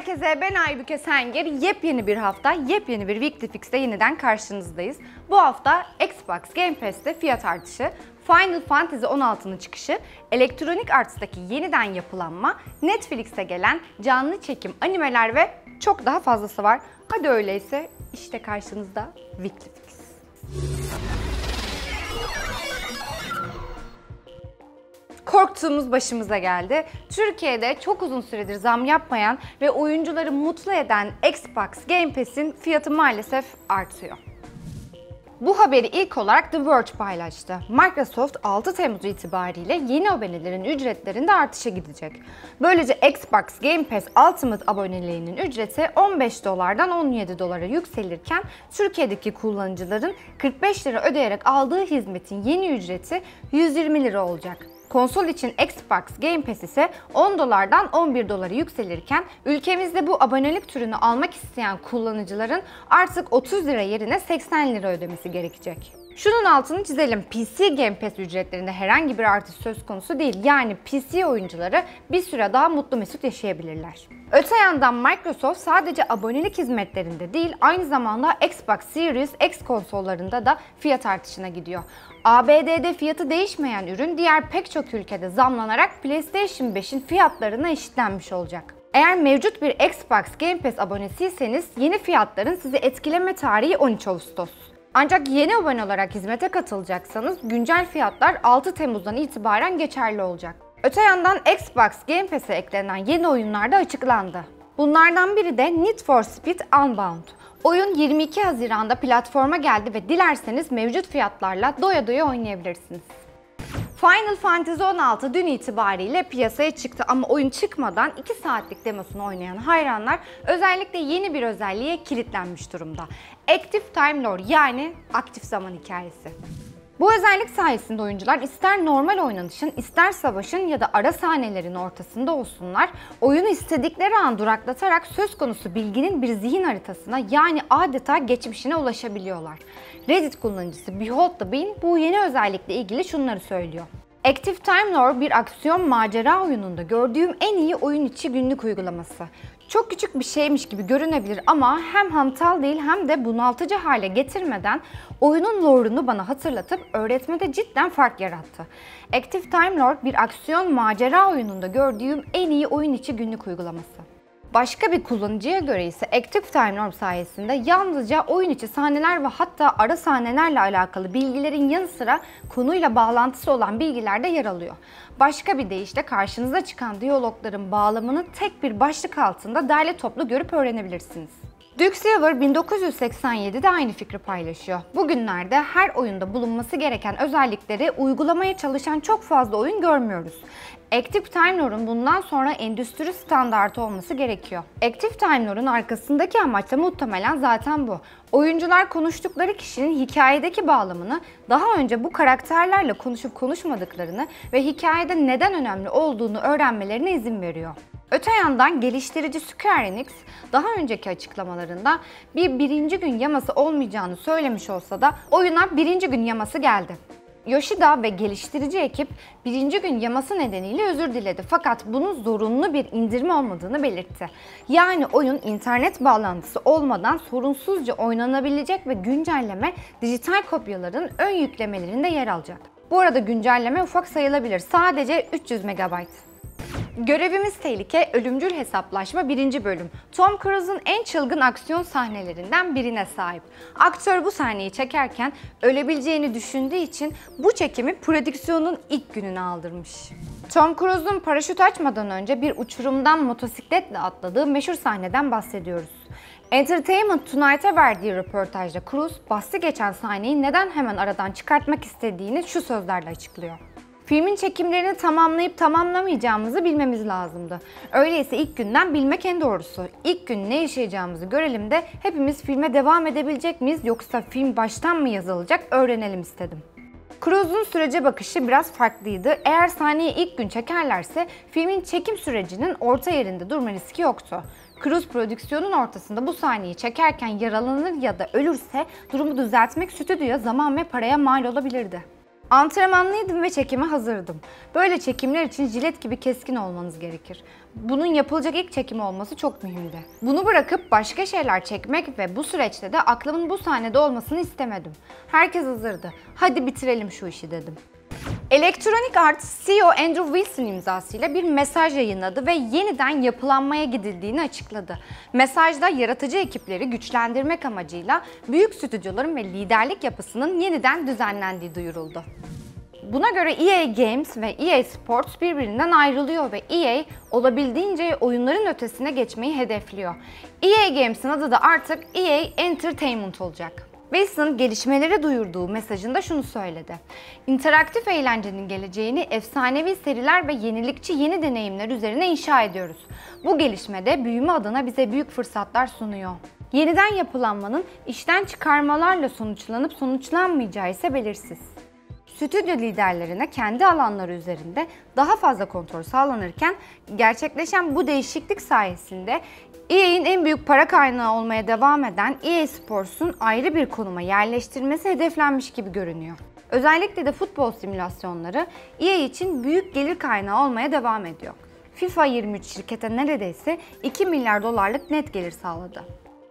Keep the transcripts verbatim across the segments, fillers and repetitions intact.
herkese, ben Aybüke Sengir. Yepyeni bir hafta, yepyeni bir Weekly Fix'te yeniden karşınızdayız. Bu hafta Xbox Game Pass'te fiyat artışı, Final Fantasy on altı'nın çıkışı, Electronic Arts'taki yeniden yapılanma, Netflix'e gelen canlı çekim animeler ve çok daha fazlası var. Hadi öyleyse işte karşınızda Weekly Fix. Korktuğumuz başımıza geldi. Türkiye'de çok uzun süredir zam yapmayan ve oyuncuları mutlu eden Xbox Game Pass'in fiyatı maalesef artıyor. Bu haberi ilk olarak The Verge paylaştı. Microsoft altı Temmuz itibariyle yeni abonelerin ücretlerinde artışa gidecek. Böylece Xbox Game Pass Ultimate aboneliğinin ücreti on beş dolardan on yedi dolara yükselirken Türkiye'deki kullanıcıların kırk beş lira ödeyerek aldığı hizmetin yeni ücreti yüz yirmi lira olacak. Konsol için Xbox Game Pass ise on dolardan on bir dolara yükselirken ülkemizde bu abonelik türünü almak isteyen kullanıcıların artık otuz lira yerine seksen lira ödemesi gerekecek. Şunun altını çizelim, P C Game Pass ücretlerinde herhangi bir artış söz konusu değil. Yani P C oyuncuları bir süre daha mutlu mesut yaşayabilirler. Öte yandan Microsoft sadece abonelik hizmetlerinde değil, aynı zamanda Xbox Series X konsollarında da fiyat artışına gidiyor. A B D'de fiyatı değişmeyen ürün diğer pek çok ülkede zamlanarak PlayStation beş'in fiyatlarına eşitlenmiş olacak. Eğer mevcut bir Xbox Game Pass abonesiyseniz yeni fiyatların sizi etkileme tarihi on üç Ağustos. Ancak yeni abone olarak hizmete katılacaksanız güncel fiyatlar altı Temmuz'dan itibaren geçerli olacak. Öte yandan Xbox Game Pass'e eklenen yeni oyunlar da açıklandı. Bunlardan biri de Need for Speed Unbound. Oyun yirmi iki Haziran'da platforma geldi ve dilerseniz mevcut fiyatlarla doya doya oynayabilirsiniz. Final Fantasy on altı dün itibariyle piyasaya çıktı ama oyun çıkmadan iki saatlik demosunu oynayan hayranlar özellikle yeni bir özelliğe kilitlenmiş durumda. Active Time Lore, yani aktif zaman hikayesi. Bu özellik sayesinde oyuncular ister normal oynanışın, ister savaşın ya da ara sahnelerin ortasında olsunlar, oyunu istedikleri an duraklatarak söz konusu bilginin bir zihin haritasına, yani adeta geçmişine ulaşabiliyorlar. Reddit kullanıcısı Behold the Bean bu yeni özellikle ilgili şunları söylüyor. Active Time Lore bir aksiyon macera oyununda gördüğüm en iyi oyun içi günlük uygulaması. Çok küçük bir şeymiş gibi görünebilir ama hem hantal değil hem de bunaltıcı hale getirmeden oyunun lore'unu bana hatırlatıp öğretmede cidden fark yarattı. Active Time Lore bir aksiyon macera oyununda gördüğüm en iyi oyun içi günlük uygulaması. Başka bir kullanıcıya göre ise Active Time Lore sayesinde yalnızca oyun içi sahneler ve hatta ara sahnelerle alakalı bilgilerin yanı sıra konuyla bağlantısı olan bilgiler de yer alıyor. Başka bir deyişle karşınıza çıkan diyalogların bağlamını tek bir başlık altında derli toplu görüp öğrenebilirsiniz. Duke Silver bin dokuz yüz seksen yedi'de aynı fikri paylaşıyor. Bugünlerde her oyunda bulunması gereken özellikleri uygulamaya çalışan çok fazla oyun görmüyoruz. Active Time Lore'un bundan sonra endüstri standartı olması gerekiyor. Active Time Lore'un arkasındaki amaç da muhtemelen zaten bu. Oyuncular konuştukları kişinin hikayedeki bağlamını, daha önce bu karakterlerle konuşup konuşmadıklarını ve hikayede neden önemli olduğunu öğrenmelerine izin veriyor. Öte yandan geliştirici Square Enix daha önceki açıklamalarında bir birinci gün yaması olmayacağını söylemiş olsa da oyuna birinci gün yaması geldi. Yoshida ve geliştirici ekip birinci gün yaması nedeniyle özür diledi fakat bunun zorunlu bir indirme olmadığını belirtti. Yani oyun internet bağlantısı olmadan sorunsuzca oynanabilecek ve güncelleme dijital kopyaların ön yüklemelerinde yer alacak. Bu arada güncelleme ufak sayılabilir, sadece üç yüz megabayt. Görevimiz Tehlike, Ölümcül Hesaplaşma birinci bölüm. Tom Cruise'un en çılgın aksiyon sahnelerinden birine sahip. Aktör bu sahneyi çekerken ölebileceğini düşündüğü için bu çekimi prodüksiyonun ilk gününe aldırmış. Tom Cruise'un paraşüt açmadan önce bir uçurumdan motosikletle atladığı meşhur sahneden bahsediyoruz. Entertainment Tonight'a verdiği röportajda Cruise, bahsi geçen sahneyi neden hemen aradan çıkartmak istediğini şu sözlerle açıklıyor. Filmin çekimlerini tamamlayıp tamamlamayacağımızı bilmemiz lazımdı. Öyleyse ilk günden bilmek en doğrusu. İlk gün ne yaşayacağımızı görelim de hepimiz filme devam edebilecek miyiz yoksa film baştan mı yazılacak öğrenelim istedim. Cruise'un sürece bakışı biraz farklıydı. Eğer sahneyi ilk gün çekerlerse filmin çekim sürecinin orta yerinde durma riski yoktu. Cruise prodüksiyonun ortasında bu sahneyi çekerken yaralanır ya da ölürse durumu düzeltmek stüdyoya zaman ve paraya mal olabilirdi. Antrenmanlıydım ve çekime hazırdım. Böyle çekimler için jilet gibi keskin olmanız gerekir. Bunun yapılacak ilk çekim olması çok mühimdi. Bunu bırakıp başka şeyler çekmek ve bu süreçte de aklımın bu sahnede olmasını istemedim. Herkes hazırdı. Hadi bitirelim şu işi dedim. Electronic Arts C E O Andrew Wilson imzasıyla bir mesaj yayınladı ve yeniden yapılanmaya gidildiğini açıkladı. Mesajda yaratıcı ekipleri güçlendirmek amacıyla büyük stüdyoların ve liderlik yapısının yeniden düzenlendiği duyuruldu. Buna göre E A Games ve E A Sports birbirinden ayrılıyor ve E A olabildiğince oyunların ötesine geçmeyi hedefliyor. E A Games'in adı da artık E A Entertainment olacak. Wilson gelişmeleri duyurduğu mesajında şunu söyledi. İnteraktif eğlencenin geleceğini efsanevi seriler ve yenilikçi yeni deneyimler üzerine inşa ediyoruz. Bu gelişmede büyüme adına bize büyük fırsatlar sunuyor. Yeniden yapılanmanın işten çıkarmalarla sonuçlanıp sonuçlanmayacağı ise belirsiz. Stüdyo liderlerine kendi alanları üzerinde daha fazla kontrol sağlanırken gerçekleşen bu değişiklik sayesinde E A'nin en büyük para kaynağı olmaya devam eden E A Sports'un ayrı bir konuma yerleştirilmesi hedeflenmiş gibi görünüyor. Özellikle de futbol simülasyonları E A için büyük gelir kaynağı olmaya devam ediyor. FIFA yirmi üç şirkete neredeyse iki milyar dolarlık net gelir sağladı.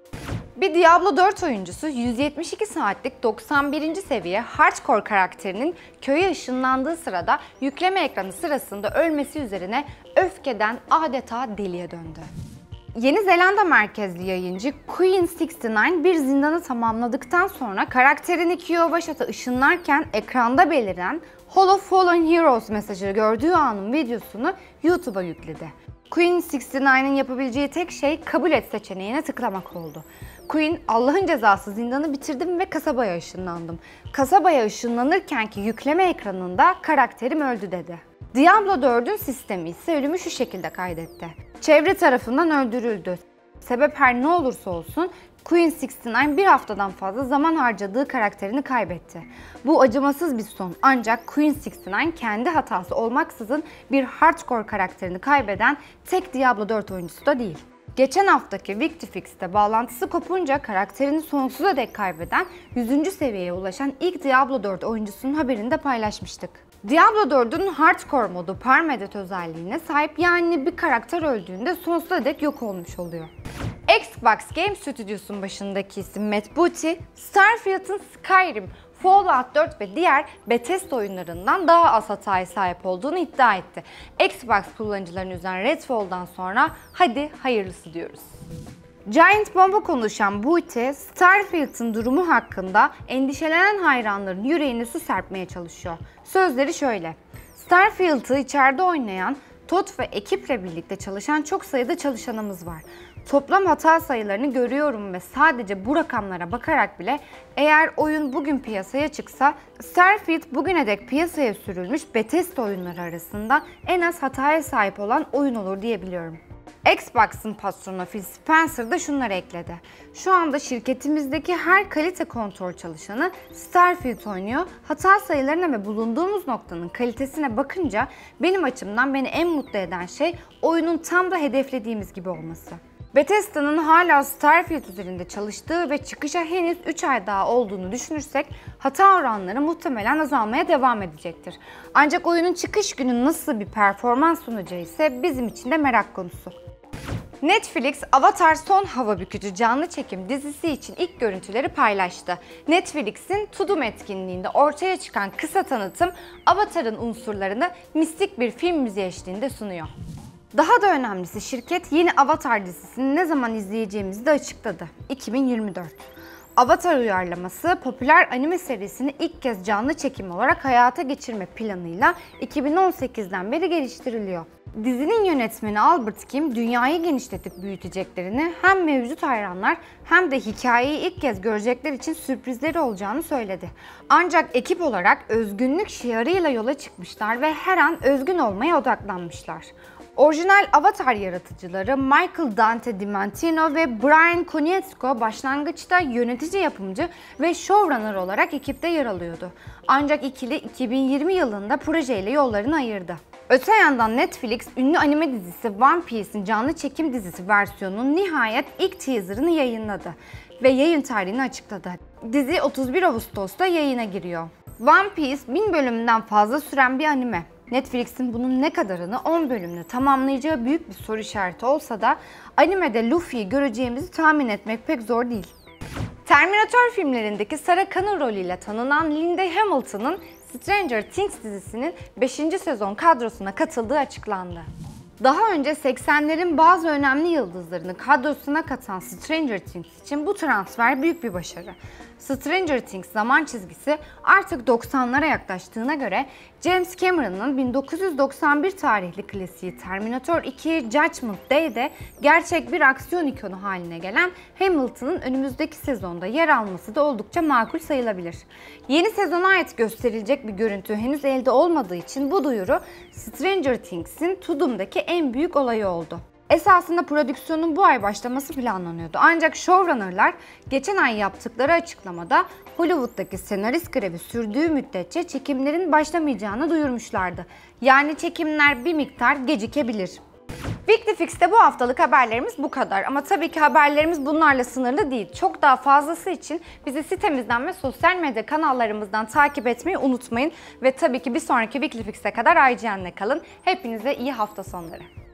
Bir Diablo dört oyuncusu yüz yetmiş iki saatlik doksan birinci seviye hardcore karakterinin köye ışınlandığı sırada yükleme ekranı sırasında ölmesi üzerine öfkeden adeta deliye döndü. Yeni Zelanda merkezli yayıncı Queen altmış dokuz bir zindanı tamamladıktan sonra karakterini Kiyowaşat'a ışınlarken ekranda beliren Hall of Fallen Heroes mesajı gördüğü anın videosunu YouTube'a yükledi. Queen altmış dokuzun yapabileceği tek şey kabul et seçeneğine tıklamak oldu. Queen, Allah'ın cezası zindanı bitirdim ve kasabaya ışınlandım. Kasabaya ışınlanırkenki yükleme ekranında karakterim öldü dedi. Diablo dördün sistemi ise ölümü şu şekilde kaydetti. Çevre tarafından öldürüldü. Sebep her ne olursa olsun Queen altmış dokuz bir haftadan fazla zaman harcadığı karakterini kaybetti. Bu acımasız bir son ancak Queen altmış dokuz kendi hatası olmaksızın bir hardcore karakterini kaybeden tek Diablo dört oyuncusu da değil. Geçen haftaki Victifix'te bağlantısı kopunca karakterini sonsuza dek kaybeden yüzüncü seviyeye ulaşan ilk Diablo dört oyuncusunun haberini de paylaşmıştık. Diablo dördün hardcore modu permadeath özelliğine sahip, yani bir karakter öldüğünde sonsuza dek yok olmuş oluyor. Xbox Game Studios'un başındaki isim Matt Booty, Starfield'ın Skyrim, Fallout dört ve diğer Bethesda oyunlarından daha az hataya sahip olduğunu iddia etti. Xbox kullanıcılarının üzerine Redfall'dan sonra hadi hayırlısı diyoruz. Giant Bomb'a konuşan Booty, Starfield'ın durumu hakkında endişelenen hayranların yüreğine su serpmeye çalışıyor. Sözleri şöyle: Starfield'ı içeride oynayan, Todd ve ekiple birlikte çalışan çok sayıda çalışanımız var. Toplam hata sayılarını görüyorum ve sadece bu rakamlara bakarak bile eğer oyun bugün piyasaya çıksa, Starfield bugüne dek piyasaya sürülmüş Bethesda oyunları arasında en az hataya sahip olan oyun olur diyebiliyorum. Xbox'ın patronu Phil Spencer da şunları ekledi. Şu anda şirketimizdeki her kalite kontrol çalışanı Starfield oynuyor. Hata sayılarına ve bulunduğumuz noktanın kalitesine bakınca benim açımdan beni en mutlu eden şey oyunun tam da hedeflediğimiz gibi olması. Bethesda'nın hala Starfield üzerinde çalıştığı ve çıkışa henüz üç ay daha olduğunu düşünürsek hata oranları muhtemelen azalmaya devam edecektir. Ancak oyunun çıkış günü nasıl bir performans sunacağı ise bizim için de merak konusu. Netflix, Avatar Son Hava Bükücü canlı çekim dizisi için ilk görüntüleri paylaştı. Netflix'in Tudum etkinliğinde ortaya çıkan kısa tanıtım, Avatar'ın unsurlarını mistik bir film müziği eşliğinde sunuyor. Daha da önemlisi şirket yeni Avatar dizisini ne zaman izleyeceğimizi de açıkladı. iki bin yirmi dört. Avatar uyarlaması popüler anime serisini ilk kez canlı çekim olarak hayata geçirme planıyla iki bin on sekizden beri geliştiriliyor. Dizinin yönetmeni Albert Kim, dünyayı genişletip büyüteceklerini hem mevcut hayranlar hem de hikayeyi ilk kez görecekler için sürprizleri olacağını söyledi. Ancak ekip olarak özgünlük şiarıyla yola çıkmışlar ve her an özgün olmaya odaklanmışlar. Orijinal Avatar yaratıcıları Michael Dante DiMartino ve Brian Konietzko başlangıçta yönetici yapımcı ve showrunner olarak ekipte yer alıyordu. Ancak ikili iki bin yirmi yılında projeyle yollarını ayırdı. Öte yandan Netflix, ünlü anime dizisi One Piece'in canlı çekim dizisi versiyonunun nihayet ilk teaserını yayınladı ve yayın tarihini açıkladı. Dizi otuz bir Ağustos'ta yayına giriyor. One Piece bin bölümden fazla süren bir anime. Netflix'in bunun ne kadarını on bölümde tamamlayacağı büyük bir soru işareti olsa da animede Luffy'yi göreceğimizi tahmin etmek pek zor değil. Terminator filmlerindeki Sarah Connor rolüyle tanınan Linda Hamilton'ın Stranger Things dizisinin beşinci sezon kadrosuna katıldığı açıklandı. Daha önce seksenlerin bazı önemli yıldızlarını kadrosuna katan Stranger Things için bu transfer büyük bir başarı. Stranger Things zaman çizgisi artık doksanlara yaklaştığına göre James Cameron'ın bin dokuz yüz doksan bir tarihli klasiği Terminator iki Judgment Day'de gerçek bir aksiyon ikonu haline gelen Hamilton'ın önümüzdeki sezonda yer alması da oldukça makul sayılabilir. Yeni sezona ait gösterilecek bir görüntü henüz elde olmadığı için bu duyuru Stranger Things'in Tudum'daki en büyük olayı oldu. Esasında prodüksiyonun bu ay başlaması planlanıyordu. Ancak showrunnerlar geçen ay yaptıkları açıklamada Hollywood'daki senarist grevi sürdüğü müddetçe çekimlerin başlamayacağını duyurmuşlardı. Yani çekimler bir miktar gecikebilir. Weekly Fix'te bu haftalık haberlerimiz bu kadar. Ama tabii ki haberlerimiz bunlarla sınırlı değil. Çok daha fazlası için bizi sitemizden ve sosyal medya kanallarımızdan takip etmeyi unutmayın. Ve tabii ki bir sonraki Weekly Fix'e kadar I G N'le kalın. Hepinize iyi hafta sonları.